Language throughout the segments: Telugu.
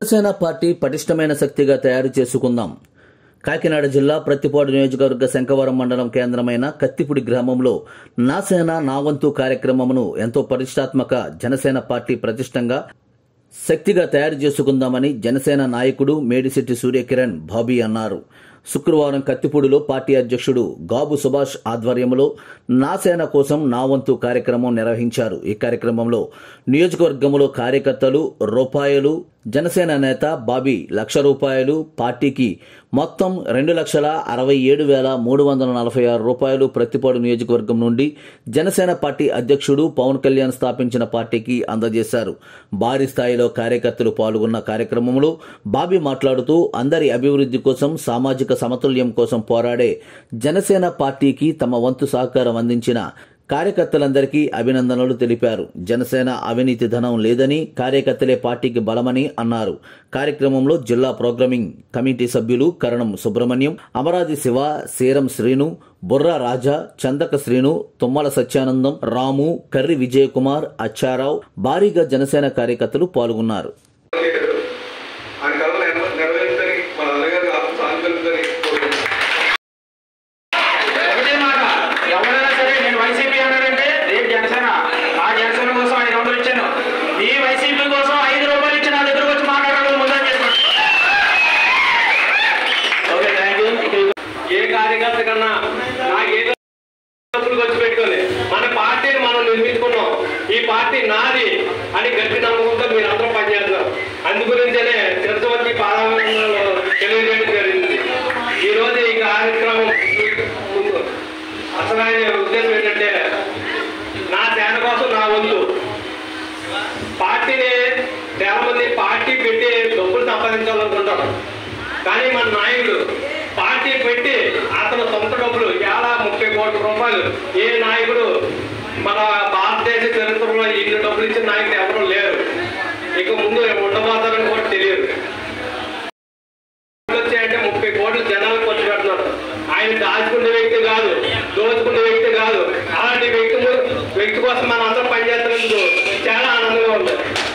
జనసేన పార్టీ పటిష్టమైన శక్తిగా తయారు చేసుకుందాం. కాకినాడ జిల్లా ప్రత్తిపాడు నియోజకవర్గ శంఖవరం మండలం కేంద్రమైన కత్తిపూడి గ్రామంలో నా సేన నా వంతు కార్యక్రమమును ఎంతో ప్రతిష్టాత్మక జనసేన పార్టీ ప్రతిష్టంగా శక్తిగా తయారు చేసుకుందామని జనసేన నాయకుడు మేడిశెట్టి సూర్యకిరణ్ బాబీ అన్నారు. శుక్రవారం కత్తిపూడిలో పార్టీ అధ్యక్షుడు గాబు సుభాష్ ఆధ్వర్యంలో నా సేన కోసం నా వంతు కార్యక్రమం నిర్వహించారు. ఈ కార్యక్రమంలో నియోజకవర్గంలో కార్యకర్తలు రూపాయలు, జనసేన నేత బాబీ ₹1,00,000, పార్టీకి మొత్తం ₹2,67,346 ప్రత్తిపాడు నియోజకవర్గం నుండి జనసేన పార్టీ అధ్యక్షుడు పవన్ కళ్యాణ్ స్థాపించిన పార్టీకి అందజేశారు. భారీ స్థాయిలో కార్యకర్తలు పాల్గొన్న కార్యక్రమంలో బాబీ మాట్లాడుతూ అందరి అభివృద్ధి కోసం, సామాజిక సమతుల్యం కోసం పోరాడే జనసేన పార్టీకి తమ వంతు సహకారం అందించిన కార్యకర్తలందరికీ అభినందనలు తెలిపారు. జనసేన అవినీతి ధనం లేదని, కార్యకర్తలే పార్టీకి బలమని అన్నారు. కార్యక్రమంలో జిల్లా ప్రోగ్రామింగ్ కమిటీ సభ్యులు కరణం సుబ్రహ్మణ్యం, అమరాది శివ, సీరం శ్రీను, బుర్రా రాజా, చందక శ్రీను, తుమ్మల సత్యానందం, రాము, కర్రి విజయకుమార్, అచ్చారావు, భారీగా జనసేన కార్యకర్తలు పాల్గొన్నారు. మన పార్టీని మనం నిర్మించుకున్నాం, ఈ పార్టీ నాది అని గట్టి నమ్మకంతో మీరు అందరూ పనిచేస్తున్నారు. అందుగురించనే తిరుపతి పాదయాత్రలో తెలియజేయడం జరిగింది. ఈ రోజు ఈ కార్యక్రమం అసలైన ఉద్దేశం ఏంటంటే నా సేన కోసం నా వంతు. పార్టీని చాలా మంది పార్టీ పెట్టి డబ్బులు సంపాదించాలనుకుంటారు, కానీ మన నాయకుడు పార్టీ పెట్టి అతను సొంత డబ్బులు ₹30 కోట్ల ఏ నాయకుడు మన భారతదేశ చరిత్రలో ఇన్ని డబ్బులు ఇచ్చిన నాయకుడు ఎవరూ లేరు. ఇక ముందు ఉండబోతారని కూడా తెలియదు. వచ్చాయంటే 30 కోట్లు జనాలకు ఖర్చు పెడుతున్నారు. ఆయన దాచుకునే వ్యక్తి కాదు, దోచుకునే వ్యక్తి కాదు. అలాంటి వ్యక్తి కోసం మనం అందరం పనిచేస్తున్నందుకు చాలా ఆనందంగా ఉంది.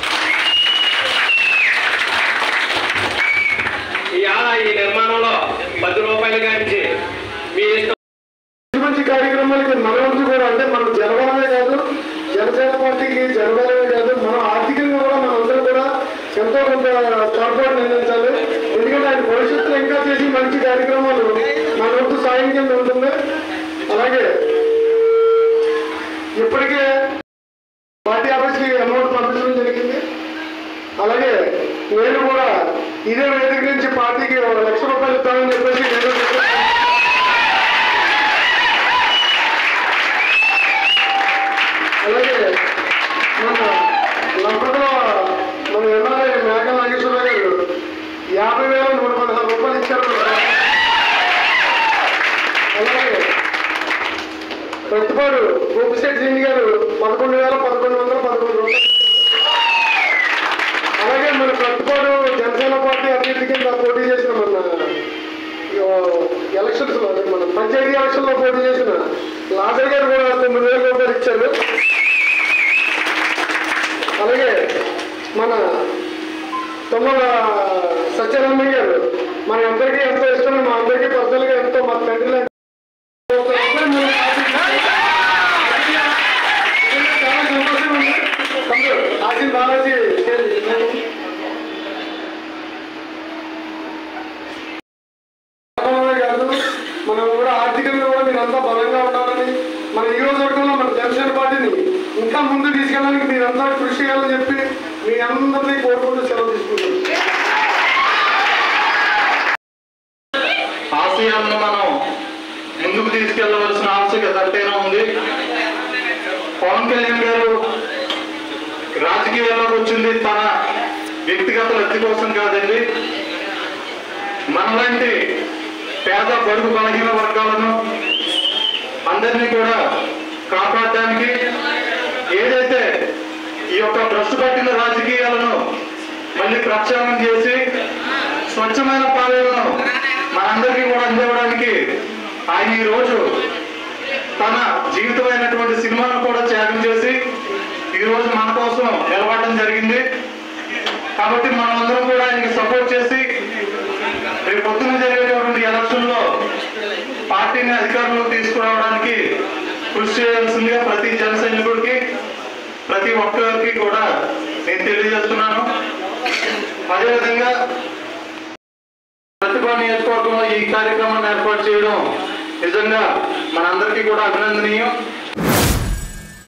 ఈ నిర్మాణంలో ₹10 గాంచి మీ మంచి కార్యక్రమాలకి మన వంతు కూడా, అంటే మనం జనబలమే కాదు, జనసేన పార్టీకి జనబలమే కాదు, మనం ఆర్థికంగా కూడా మనందరూ కూడా ఎంతో కొంత తోడ్పాటు అందించాలి. ఎందుకంటే ఆయన భవిష్యత్తులో ఇంకా చేసి మంచి కార్యక్రమాలు మన వంతు సాయం కింద ఉంటుంది. అలాగే ఇప్పటికే పార్టీ ఆఫీస్కి అమౌంట్ పంపించడం జరిగింది. అలాగే నేను కూడా ఇదే వేదిక నుంచి పార్టీకి ₹1,00,000 ఇస్తామని చెప్పేసి నేను అలాగే మన లంపట్లో మన ఎమ్మెల్యే మేఘ నాగేశ్వరరావు గారు ₹50,116 ఇచ్చారు. అలాగే ప్రతిపాడు గోపిశెట్టి సింగ్ గారు ₹11,111 అలాగే మన ప్రతిపాడు జనసేన పార్టీ అభ్యర్థి కింద పోటీ చేసిన మన ఎలక్షన్స్ లో, మన పంచాయతీ ఎలక్షన్ లో పోటీ చేసిన లాదర్ గారు కూడా ₹9,000 ఇచ్చారు. అలాగే మన తుమ్మల సత్యానందం గారు మన అందరికీ ఎంతో ఇష్టం, మా అందరికీ పర్సనల్గా ఎంతో మా తండ్రి చాలా సంతోషం ఉంది. ఆశీర్ బాలాజీ కాదు, మనం కూడా ఆర్థికంగా కూడా మీరంతా బలంగా ఉండాలని, మన ఈ రోజుల్లో మన జనసేన పార్టీని ఇంకా ముందు తీసుకెళ్ళడానికి మీరంతా కృషి చేయాలని చెప్పి మీ అందరినీ కోరుకుంటూ సెలవు తీసుకుంటాం. ఆశయాలను మనం ముందుకు తీసుకెళ్లవలసిన ఆవశ్యకత ఎంతైనా ఉంది. పవన్ కళ్యాణ్ గారు రాజకీయాల్లోకి వచ్చింది తన వ్యక్తిగత లబ్ధి కోసం కాదండి, మనలాంటి పేద బడుగు బలహీన వర్గాలను అందరినీ కూడా కాపాడడానికి, ఏదైతే ఈ యొక్క భ్రష్టు పట్టిన రాజకీయాలను మళ్ళీ ప్రక్షాళన చేసి స్వచ్ఛమైన పాలనను మనందరికీ కూడా అందివ్వడానికి ఆయన ఈ రోజు తన జీవితమైనటువంటి సినిమాను కూడా త్యాగం చేసి ఈ రోజు మన కోసం నిలబడడం జరిగింది. కాబట్టి మనమందరం కూడా ఆయనకి సపోర్ట్ చేసి రేపు పొద్దున జరిగేటువంటి ఎలక్షన్ లో పార్టీని అధికారంలో తీసుకురావడానికి కృషి చేయాల్సిందిగా ప్రతి జన సైనికుడికి ప్రతి ఒక్కరికి కూడా నేను తెలియజేస్తున్నాను. అదేవిధంగా ప్రతిభా నియోజకవర్గంలో ఈ కార్యక్రమాన్ని ఏర్పాటు చేయడం నిజంగా మనందరికీ కూడా అభినందనీయం.